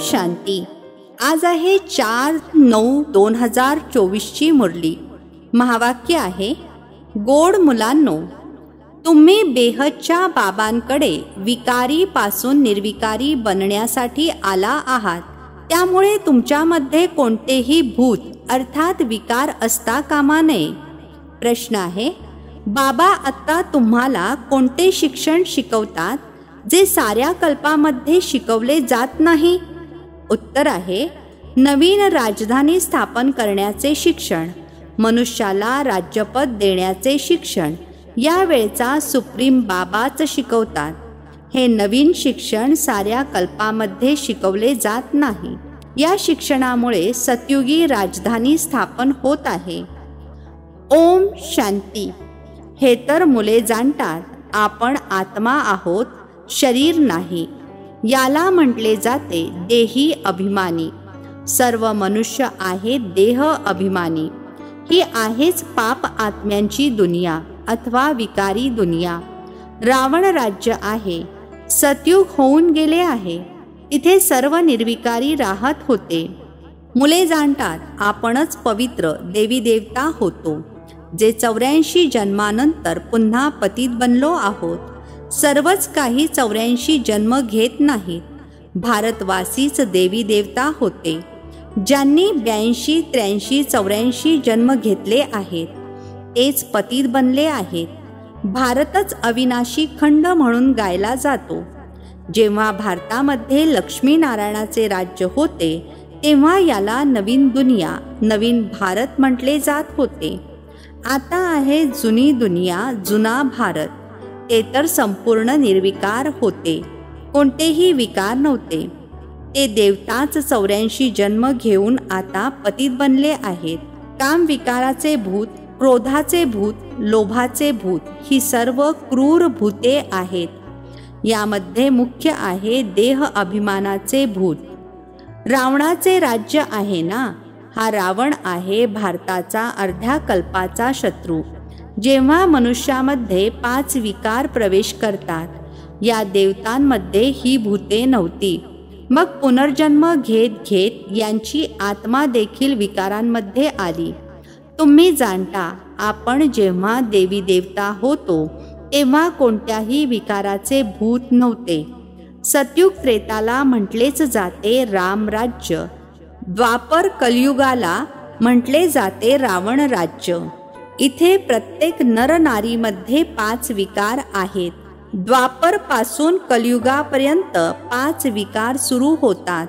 शांती. आज आहे 4/9/2024 मुरली. महावाक्य आहे, गोड मुलांनो, तुम्ही बेहदच्या बाबांकडे विकारी पासून निर्विकारी बनण्यासाठी आला आहात. त्यामुळे तुमच्यामध्ये कोणतेही भूत अर्थात विकार असता कामा नये. प्रश्न आहे, बाबा आत्ता तुम्हाला कोणते शिक्षण शिकवतात जे साऱ्या कल्पामध्ये शिकवले जात नाही? उत्तर आहे, नवीन राजधानी स्थापन करण्याचे शिक्षण, मनुष्याला राज्यपद देण्याचे शिक्षण यावेळचा सुप्रीम बाबाच शिकवतात. हे नवीन शिक्षण साऱ्या कल्पामध्ये शिकवले जात नाही. या शिक्षणामुळे सतयुगी राजधानी स्थापन होत आहे. ओम शांती. हे तर मुले जाणतात, आपण आत्मा आहोत, शरीर नाही. याला म्हटले जाते देही अभिमानी. सर्व मनुष्य आहेत देह अभिमानी. ही आहेच पाप आत्म्यांची दुनिया अथवा विकारी दुनिया. रावण राज्य आहे. सतयुग होऊन गेले आहे. इथे सर्व निर्विकारी राहत होते. मुले जाणतात, आपणच पवित्र देवी देवता होतो, जे 84 जन्मानंतर पुन्हा पतित बनलो आहोत. सर्वच काही 84 जन्म घेत नाहीत. भारतवासीच देवी देवता होते, ज्यांनी 82, 83, 84 जन्म घेतले आहेत. तेच पतित बनले आहेत. भारतच अविनाशी खंड म्हणून गायला जातो. जेव्हा भारतामध्ये लक्ष्मीनारायणाचे राज्य होते तेव्हा याला नवीन दुनिया, नवीन भारत म्हटले जात होते. आता आहे जुनी दुनिया, जुना भारत. ते तर संपूर्ण निर्विकार होते, कोणतेही विकार नव्हते. ते देवताच 84 जन्म घेऊन आता पतित बनले आहेत. काम विकाराचे भूत, क्रोधाचे भूत, लोभाचे भूत ही सर्व क्रूर भूते आहेत. यामध्ये मुख्य आहे देह अभिमानाचे भूत. रावणाचे राज्य आहे ना. हा रावण आहे भारताचा अर्ध्या कल्पाचा शत्रू. जेव्हा मनुष्यामध्ये 5 विकार प्रवेश करतात, या देवतांमध्ये ही भूते नव्हती. मग पुनर्जन्म घेत घेत यांची आत्मा देखील विकारांमध्ये आली. तुम्ही जाणता, आपण जेव्हा देवी देवता होतो तेव्हा कोणत्याही विकाराचे भूत नव्हते. सतयुग त्रेताला म्हटलेच जाते रामराज्य. द्वापर कलियुगाला म्हटले जाते रावण राज्य. इथे प्रत्येक नरनारीमध्ये 5 विकार आहेत. द्वापर पासून कलियुगापर्यंत 5 विकार सुरू होतात.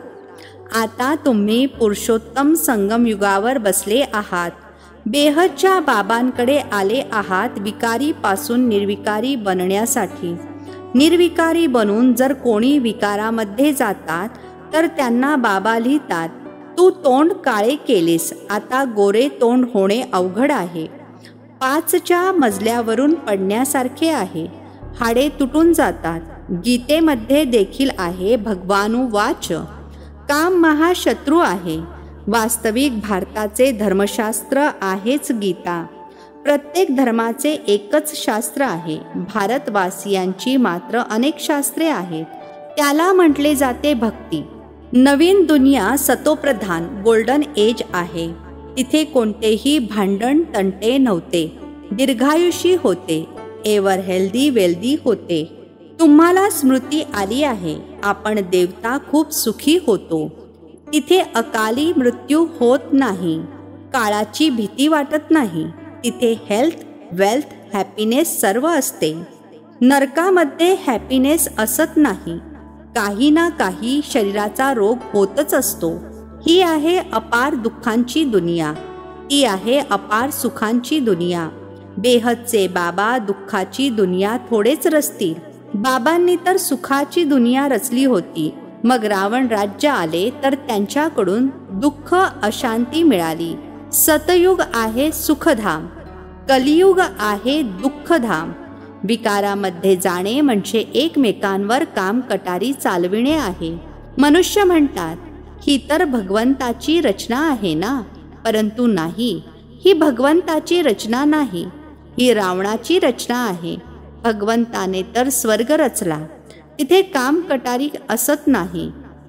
आता तुम्ही पुरुषोत्तम संगम युगावर बसले आहात. बेहदच्या बाबांकडे आले आहात विकारी पासून निर्विकारी बनण्यासाठी. निर्विकारी बनून जर कोणी विकारामध्ये जातात तर त्यांना बाबा लिहितात, तू तोंड काळे केलेस, आता गोरे तोंड होणे अवघड आहे. 5च्या मजल्यावरून पडण्यासारखे आहे. हाडे तुटून जातात. गीतेमध्ये देखील आहे, भगवानुवाच, काम महाशत्रू आहे. वास्तविक भारताचे धर्मशास्त्र आहेच गीता. प्रत्येक धर्माचे एकच शास्त्र आहे. भारतवासियांची मात्र अनेक शास्त्रे आहेत. त्याला म्हटले जाते भक्ती. नवीन दुनिया सतोप्रधान गोल्डन एज आहे. तिथे कोणतेही भांडण तंटे नव्हते. दीर्घायुषी होते. एव्हर हेल्दी वेल्दी होते. तुम्हाला स्मृती आली आहे, आपण देवता खूप सुखी होतो. तिथे अकाली मृत्यू होत नाही. काळाची भीती वाटत नाही. तिथे हेल्थ, वेल्थ, हॅपीनेस सर्व असते. नरकामध्ये हॅपीनेस असत नाही. काही ना काही शरीराचा रोग होतच असतो. ही आहे अपार दुःखांची दुनिया. ती आहे अपार सुखांची दुनिया. बेहदचे बाबा दुःखाची दुनिया थोडेच रचतील. बाबांनी तर सुखाची दुनिया रचली होती. मग रावण राज्य आले तर त्यांच्याकडून दुःख, अशांती मिळाली. सतयुग आहे सुखधाम, कलियुग आहे दुःखधाम. विकारामध्ये जाणे म्हणजे एकमेकांवर काम कटारी चालविणे आहे. मनुष्य म्हणतात, ही तर भगवंताची रचना आहे ना. परंतु नाही, ही भगवंताची रचना नाही, ही रावणाची रचना आहे. भगवंताने तर स्वर्ग रचला. तिथे काम कटारी असत नाही.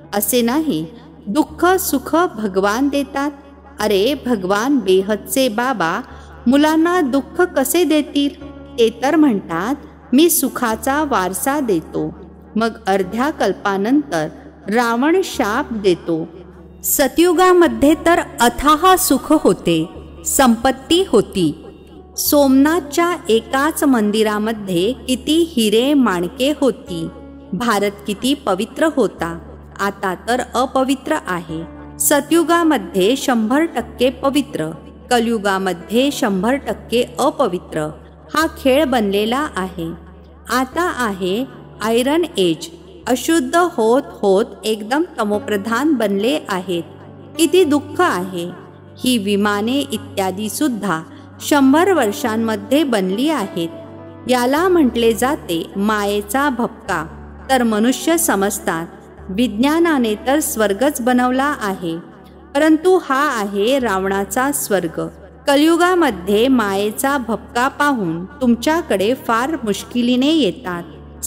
असे नाही. दुःख सुख भगवान देतात. अरे भगवान बेहदचे बाबा मुलांना दुःख कसे देतील? ते तर म्हणतात मी सुखाचा वारसा देतो. मग अर्ध्या कल्पानंतर रावण शाप देतो. सतयुगामध्ये तर अथाह सुख होते, संपत्ती होती. सोमनाथच्या एकाच मंदिरामध्ये किती हिरे माणके होती. भारत किती पवित्र होता. आता तर अपवित्र आहे. सतयुगामध्ये 100% पवित्र, कलयुगामध्ये 100% अपवित्र हा खेळ बनलेला आहे. आता आहे आयरन एज. अशुद्ध होत होत एकदम तमोप्रधान बनले आहेत. किती दुःख आहे. ही विमाने इत्यादी सुद्धा 100 वर्षांमध्ये बनली आहेत. याला म्हटले जाते मायेचा भपका. तर मनुष्य समजतात विज्ञानाने तर स्वर्गच बनवला आहे, परंतु हा आहे रावणाचा स्वर्ग. कलियुगामध्ये मायेचा भपका पाहून तुमच्याकडे फार मुश्किलीने येतात.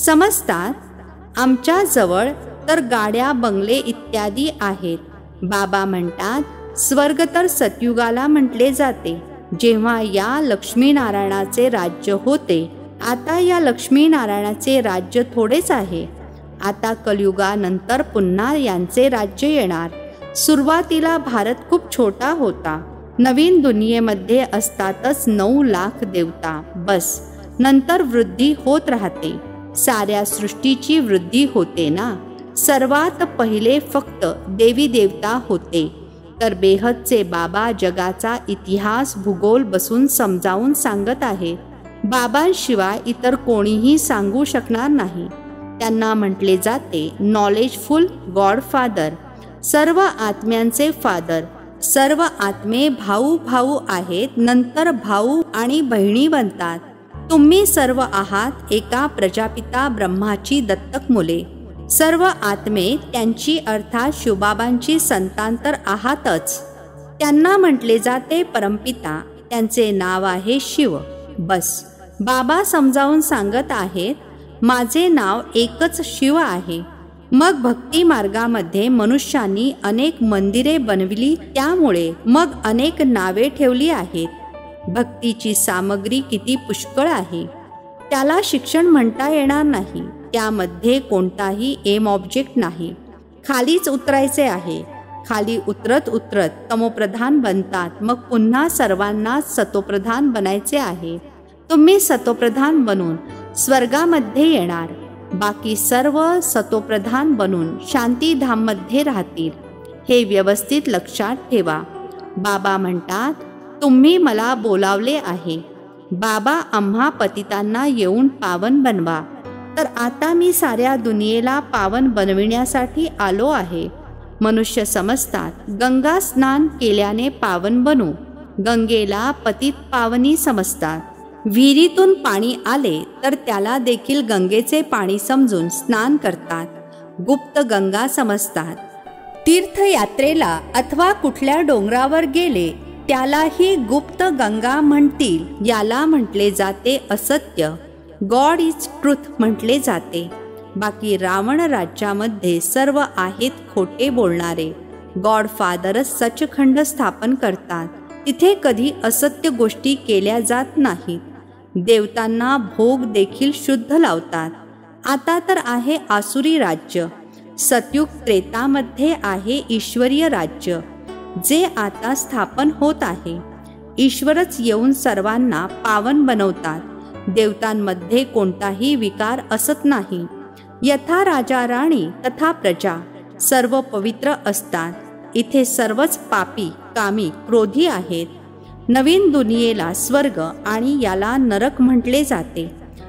समजतात आमच्या जवळ तर गाड्या बंगले इत्यादी आहेत. बाबा म्हणतात स्वर्ग तर सतयुगाला म्हटले जाते, जेव्हा या लक्ष्मीनारायणाचे राज्य होते. आता या लक्ष्मीनारायणाचे राज्य थोडेच आहे. आता कलियुगानंतर पुन्हा यांचे राज्य येणार. सुरुवातीला भारत खूप छोटा होता. नवीन दुनियेमध्ये असतातच 9 लाख देवता बस. नंतर वृद्धी होत राहते. साऱ्या सृष्टीची वृद्धी होते ना. सर्वात पहिले फक्त देवी देवता होते. तर बेहदचे बाबा जगाचा इतिहास भूगोल बसून समजावून सांगत आहेत. बाबांशिवाय इतर कोणीही सांगू शकणार नाही. त्यांना म्हटले जाते नॉलेजफुल गॉडफादर, सर्व आत्म्यांचे फादर. सर्व आत्मे भाऊ भाऊ आहेत, नंतर भाऊ आणि बहिणी बनतात. तुम्ही सर्व आहात एका प्रजापिता ब्रह्माची दत्तक मुले. सर्व आत्मे त्यांची अर्थात शिवबाबांची संतान तर आहातच. त्यांना म्हटले जाते परमपिता. त्यांचे नाव आहे शिव. बस बाबा समजावून सांगत आहेत माझे नाव एकच शिव आहे. मग भक्ती मार्गामध्ये मनुष्यांनी अनेक मंदिरे बनविली, त्यामुळे मग अनेक नावे ठेवली आहेत. भक्तीची सामग्री किती पुष्कळ आहे. त्याला शिक्षण म्हणता येणार नाही. त्यामध्ये कोणताही एम ऑब्जेक्ट नाही. खालीच उतरायचे आहे. खाली उतरत उतरत तमोप्रधान बनतात. मग पुन्हा सर्वांना सतोप्रधान बनायचे आहे. तुम्ही सतोप्रधान बनून स्वर्गामध्ये येणार. बाकी सर्व सतोप्रधान बनून शांतीधाममध्ये राहतील. हे व्यवस्थित लक्षात ठेवा. बाबा म्हणतात तुम्ही मला बोलावले आहे. बाबा आम्हा पतितांना येऊन पावन बनवा. तर आता मी साऱ्या दुनियेला पावन बनविण्यासाठी आलो आहे. मनुष्य समजतात गंगा स्नान केल्याने पावन बनू. गंगेला पतित पावनी समजतात. विहिरीतून पाणी आले तर त्याला देखील गंगेचे पाणी समजून स्नान करतात. गुप्त गंगा समजतात. तीर्थयात्रेला अथवा कुठल्या डोंगरावर गेले त्यालाही गुप्त गंगा म्हणतील. याला म्हटले जाते असत्य. गॉड इज ट्रुथ म्हटले जाते. बाकी रावण राज्यामध्ये सर्व आहेत खोटे बोलणारे. गॉडफादरच सचखंड स्थापन करतात. तिथे कधी असत्य गोष्टी केल्या जात नाहीत. देवतांना भोग देखील शुद्ध लावतात. आता तर आहे आसुरी राज्य. सतयुग त्रेतामध्ये आहे ईश्वरीय राज्य, जे आता स्थापन होत आहे. ईश्वरच येऊन सर्वांना पावन बनवतात. देवतांमध्ये कोणताही विकार असत नाही. यथा राजा राणी तथा प्रजा सर्व पवित्र असतात. इथे सर्वच पापी कामी क्रोधी आहेत. नवीन दुनियेला स्वर्ग आणि याला नरक म्हटले जाते.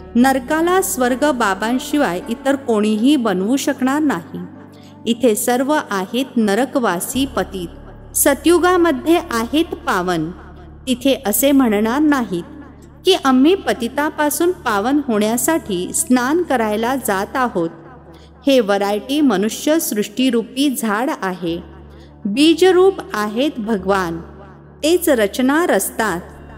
नरकाला स्वर्ग बाबांशिवाय इतर कोणीही बनवू शकणार नाही. इथे सर्व आहेत नरकवासी पतित. सतयुगामध्ये आहेत पावन. तिथे असे म्हणणार नाहीत की आम्ही पतितापासून पावन होण्यासाठी स्नान करायला जात आहोत. हे व्हरायटी मनुष्य सृष्टीरूपी झाड आहे. बीजरूप आहेत भगवान. तेच रचना रचतात.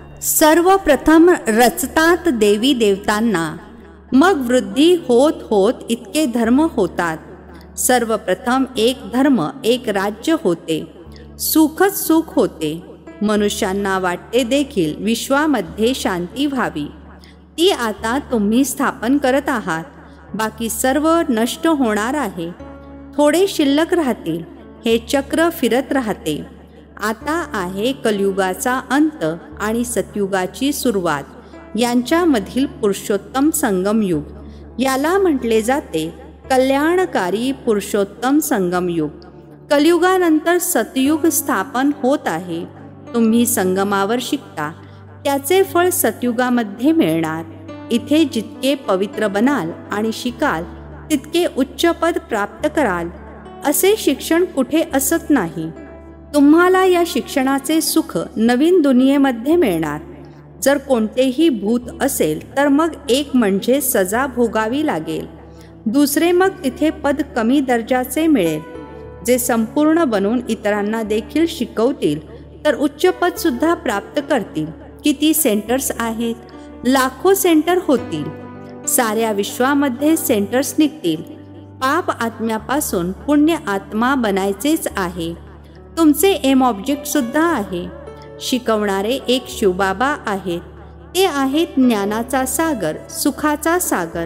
सर्वप्रथम रचतात देवी देवतांना. मग वृद्धी होत होत इतके धर्म होतात. सर्वप्रथम एक धर्म एक राज्य होते, सुखच सुख होते. मनुष्यांना वाटते देखील विश्वामध्ये शांती व्हावी. ती आता तुम्ही स्थापन करत आहात. बाकी सर्व नष्ट होणार आहे. थोडे शिल्लक राहतील. हे चक्र फिरत राहते. आता आहे कलियुगाचा अंत आणि सतयुगाची सुरुवात. यांच्यामधील पुरुषोत्तम संगमयुग. याला म्हटले जाते कल्याणकारी पुरुषोत्तम संगमयुग. कलियुगानंतर सतयुग स्थापन होत आहे. तुम्ही संगमावर शिकता, त्याचे फळ सतयुगामध्ये मिळणार. इथे जितके पवित्र बनाल आणि शिकाल तितके उच्च पद प्राप्त कराल. असे शिक्षण कुठे असत नाही. तुम्हाला या शिक्षणाचे सुख नवीन दुनियेमध्ये मिळणार. जर कोणतेही भूत असेल तर मग एक म्हणजे सजा भोगावी लागेल. दुसरे मग तिथे पद कमी दर्जाचे मिळेल. जे संपूर्ण बनून इतरांना देखील शिकवतील तर उच्च पद सुद्धा प्राप्त करतील. किती सेंटर्स आहेत? लाखो सेंटर होतील. साऱ्या विश्वामध्ये सेंटर्स निघतील. पाप आत्म्यापासून पुण्य आत्मा बनायचेच आहे. तुमचे एम ऑब्जेक्ट सुद्धा आहे. शिकवणारे एक शिवबाबा आहेत. ते आहेत ज्ञानाचा सागर, सुखाचा सागर.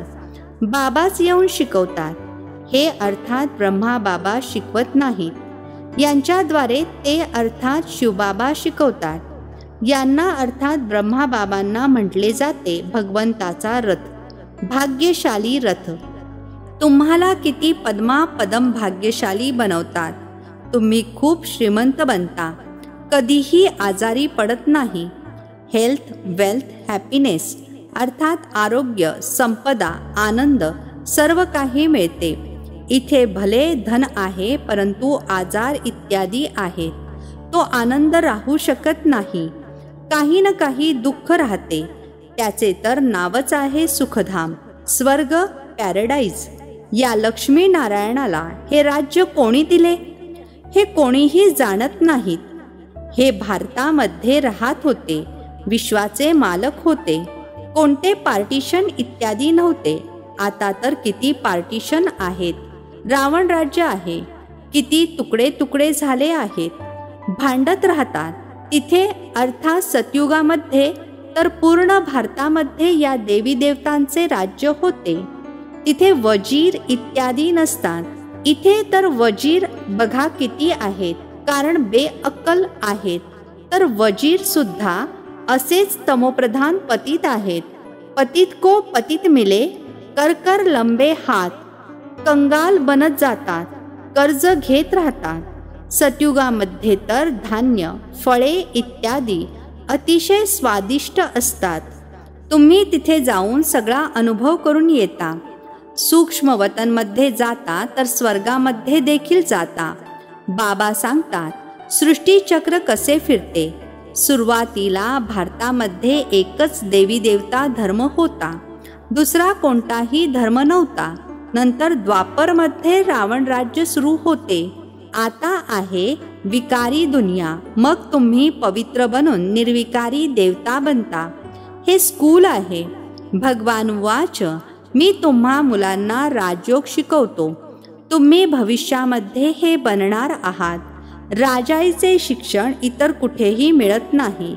बाबाच येऊन शिकवतात. हे अर्थात ब्रह्मा बाबा शिकवत नाहीत. यांच्याद्वारे ते अर्थात शिवबाबा शिकवतात. यांना अर्थात ब्रह्मा बाबांना म्हटले जाते भगवंताचा रथ, भाग्यशाली रथ. तुम्हाला किती पद्मापदम भाग्यशाली बनवतात. तुम्ही खूप श्रीमंत बनता. कधीही आजारी पडत नाही. हेल्थ, वेल्थ, हॅपीनेस अर्थात आरोग्य, संपदा, आनंद सर्व काही मिळते. इथे भले धन आहे परंतु आजार इत्यादी आहेत. तो आनंद राहू शकत नाही. काही ना काही दुःख राहते. त्याचे तर नावच आहे सुखधाम, स्वर्ग, पॅराडाईज. या लक्ष्मी नारायणाला हे राज्य कोणी दिले हे कोणीही जाणत नाहीत. हे भारतामध्ये राहत होते. विश्वाचे मालक होते. कोणते पार्टिशन इत्यादी नव्हते. आता तर किती पार्टिशन आहेत. रावण राज्य आहे. किती तुकडे तुकडे झाले आहेत. भांडत राहतात. तिथे अर्थात सतयुगामध्ये तर पूर्ण भारतामध्ये या देवी देवतांचे राज्य होते. तिथे वजीर इत्यादी नसतात. इथे तर वजीर बघा किती आहेत. कारण बेअक्कल आहेत. तर वजीर सुद्धा असेच तमोप्रधान पतित आहेत. पतित को पतित मिले, कर कर लंबे हात. कंगाल बनत जातात. कर्ज घेत राहतात. सतयुगामध्ये तर धान्य, फळे इत्यादी अतिशय स्वादिष्ट असतात. तुम्ही तिथे जाऊन सगळा अनुभव करून येता. सूक्ष्म वतनमध्ये जाता तर स्वर्गामध्ये देखील जाता. बाबा सांगतात सृष्टीचक्र कसे फिरते. सुरुवातीला भारतामध्ये एकच देवी देवता धर्म होता. दुसरा कोणताही धर्म नव्हता. नंतर द्वापरमध्ये रावण राज्य सुरू होते. आता आहे विकारी दुनिया. मग तुम्ही पवित्र बनून निर्विकारी देवता बनता. हे स्कूल आहे. भगवान वाच, मी तुम्हा मुलांना राजयोग शिकवतो. तुम्ही भविष्यामध्ये हे बनणार आहात. राजाईचे शिक्षण इतर कुठेही मिळत नाही.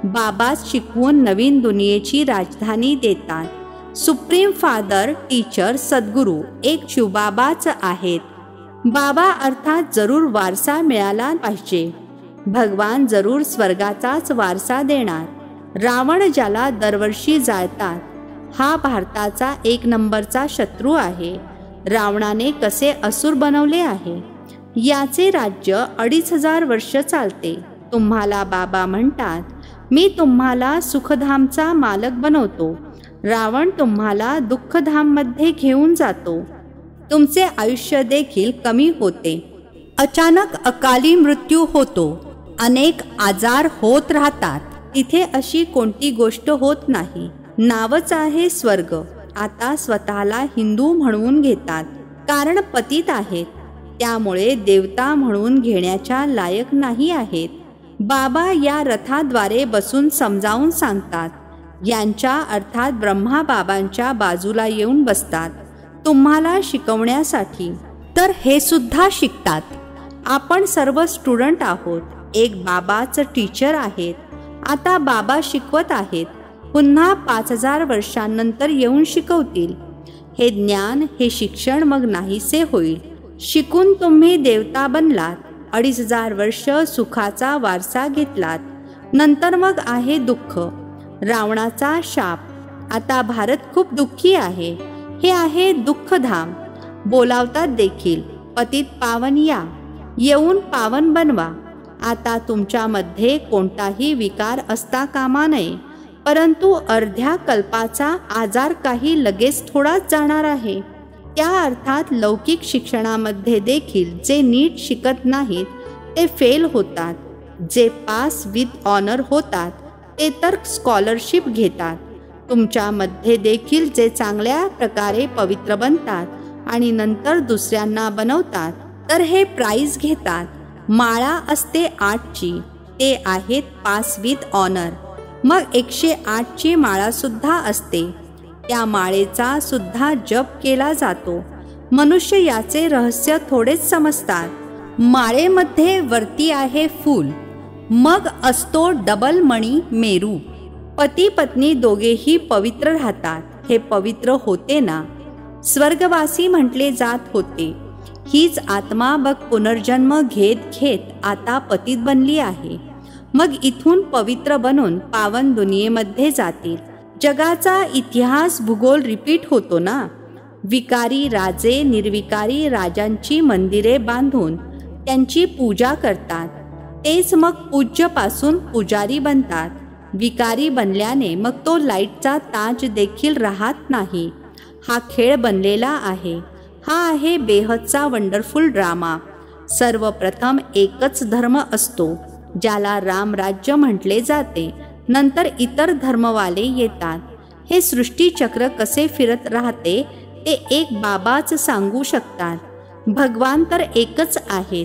बाबाच शिकवून नवीन दुनियेची राजधानी देतात. सुप्रीम फादर, टीचर, सद्गुरू एक शिवबाबाच आहेत. बाबा अर्थात जरूर वारसा मिळाला पाहिजे. भगवान जरूर स्वर्गाचाच वारसा देणार. रावण ज्याला दरवर्षी जाळतात हा भारताचा एक नंबरचा शत्रू आहे. रावणाने कसे असुर बनवले आहे. याचे राज्य 2500 वर्ष चालते. तुम्हाला बाबा म्हणतात मी तुम्हाला सुखधामचा मालक बनवतो. रावण तुम्हाला दुःखधाममध्ये घेऊन जातो. तुमचे आयुष्य देखील कमी होते. अचानक अकाली मृत्यू होतो. अनेक आजार होत राहतात. तिथे अशी कोणती गोष्ट होत नाही. नावच आहे स्वर्ग. आता स्वतःला हिंदू म्हणून घेतात. कारण पतित आहेत. त्यामुळे देवता म्हणून घेण्याच्या लायक नाही आहेत. बाबा या रथाद्वारे बसून समजावून सांगतात. यांच्या अर्थात ब्रह्मा बाबांच्या बाजूला येऊन बसतात तुम्हाला शिकवण्यासाठी. तर हे सुद्धा शिकतात. आपण सर्व स्टुडंट आहोत. एक बाबाच टीचर आहेत. आता बाबा शिकवत आहेत, पुन्हा 5000 वर्षांनंतर येऊन शिकवतील. हे ज्ञान, हे शिक्षण मग नाहीसे होईल. शिकून तुम्ही देवता बनलात. 2500 वर्ष सुखाचा वारसा घेतलात. नंतर मग आहे दुःख, रावणाचा शाप. आता भारत खूप दुःखी आहे. हे आहे दुःखधाम. बोलावतात देखील, पतित पावन या, येऊन पावन बनवा. आता तुमच्यामध्ये कोणताही विकार असता कामा नये. परंतु अर्ध्या कल्पाचा आजार काही लगेच थोडाच जाणार आहे. त्या अर्थात लौकिक शिक्षणामध्ये देखील जे नीट शिकत नाहीत ते फेल होतात. जे पास विथ ऑनर होतात ते तर स्कॉलरशिप घेतात. तुमच्यामध्ये देखील जे चांगल्या प्रकारे पवित्र बनतात आणि नंतर दुसऱ्यांना बनवतात तर हे प्राइज घेतात. माळा असते 8ची, ते आहेत पास विथ ऑनर. मग 108ची माळा सुद्धा असते. त्या माळेचा सुद्धा जप केला जातो. मनुष्य याचे रहस्य थोडेच समजतात. माळेमध्ये वरती आहे फूल, मग असतो डबल मणी मेरू. पती पत्नी दोघेही पवित्र राहतात. हे पवित्र होते ना. स्वर्गवासी म्हटले जात होते. हीच आत्मा बघ पुनर्जन्म घेत घेत आता पतित बनली आहे. मग इथून पवित्र बनून पावन दुनियेमध्ये जातील. जगाचा इतिहास भूगोल रिपीट होतो ना. विकारी राजे निर्विकारी राजांची मंदिरे बांधून त्यांची पूजा करतात. तेच मग पूज्यपासून पुजारी बनतात. विकारी बनल्याने मग तो लाईटचा ताज देखील राहत नाही. हा खेळ बनलेला आहे. हा आहे बेहदचा वंडरफुल ड्रामा. सर्वप्रथम एकच धर्म असतो ज्याला रामराज्य म्हटले जाते. नंतर इतर धर्मवाले येतात. हे सृष्टीचक्र कसे फिरत राहते ते एक बाबाच सांगू शकतात. भगवान तर एकच आहेत.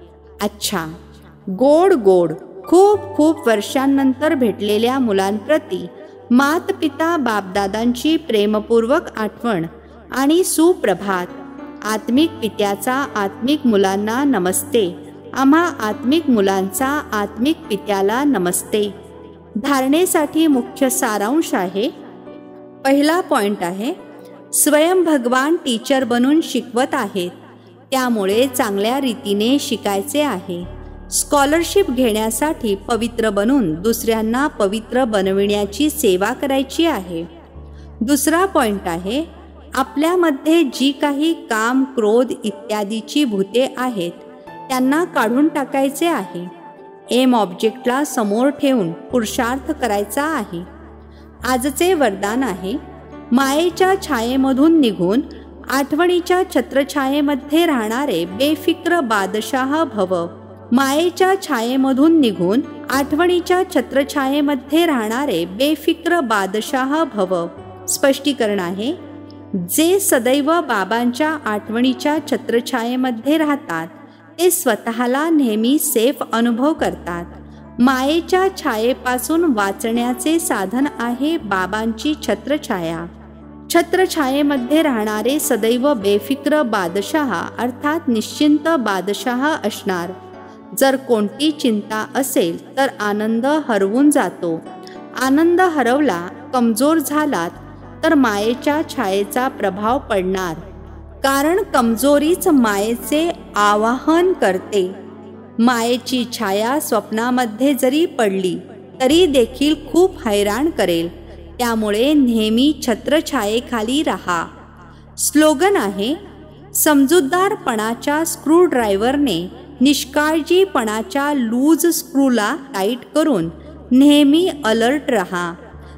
अच्छा, गोड गोड खूप खूप वर्षांनंतर भेटलेल्या मुलांप्रती मात पिता बापदादांची प्रेमपूर्वक आठवण आणि सुप्रभात. आत्मिक पित्याचा आत्मिक मुलांना नमस्ते. आम्हा आत्मिक मुलांचा आत्मिक पित्याला नमस्ते. धारणेसाठी मुख्य सारांश आहे. पहिला पॉइंट आहे, स्वयं भगवान टीचर बनून शिकवत आहेत. त्यामुळे चांगल्या रीतीने शिकायचे आहे. स्कॉलरशिप घेण्यासाठी पवित्र बनून दुसऱ्यांना पवित्र बनविण्याची सेवा करायची आहे. दुसरा पॉइंट आहे, आपल्यामध्ये जी काही काम क्रोध इत्यादीची भूते आहेत त्यांना काढून टाकायचे आहे. एम ऑब्जेक्टला समोर ठेवून पुरुषार्थ करायचा आहे. आजचे वरदान आहे, मायेच्या छायेमधून निघून आठवणीच्या छत्रछायेमध्ये राहणारे बेफिक्र बादशाह भव. मायेच्या छायेमधून निघून आठवणीच्या छत्रछायेमध्ये राहणारे बेफिक्र बादशाह भव. स्पष्टीकरण आहे, जे सदैव बाबांच्या आठवणीच्या छत्रछायेमध्ये राहतात ते स्वतःला नेहमी सेफ अनुभव करतात. मायेच्या छायेपासून वाचण्याचे साधन आहे बाबांची छत्रछाया. छत्रछायेमध्ये राहणारे सदैव बेफिक्र बादशाह अर्थात निश्चिंत बादशाह असणार. जर कोणती चिंता असेल तर आनंद हरवून जातो. आनंद हरवला, कमजोर झालात तर मायेच्या छायेचा प्रभाव पडणार. कारण कमजोरीच मायेचे आवाहन करते. मायेची छाया स्वप्नामध्ये जरी पडली तरी देखील खूप हैराण करेल. त्यामुळे नेहमी छत्रछायेखाली राहा. स्लोगन आहे, समजूतदारपणाच्या स्क्रूड्रायव्हरने निष्काळजीपणाच्या लूज स्क्रूला टाईट करून नेहमी अलर्ट रहा.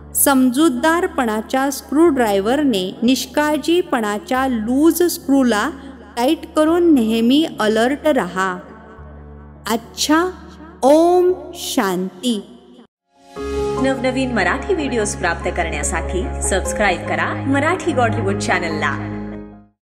समजूतदारपणाच्या स्क्रूड्रायव्हरने निष्काळजीपणाच्या लूज स्क्रूला टाईट करून नेहमी अलर्ट रहा. अच्छा, ओम शांती. नवनवीन मराठी व्हिडिओज प्राप्त करण्यासाठी सबस्क्राईब करा मराठी गॉड रिपोर्ट चॅनलला.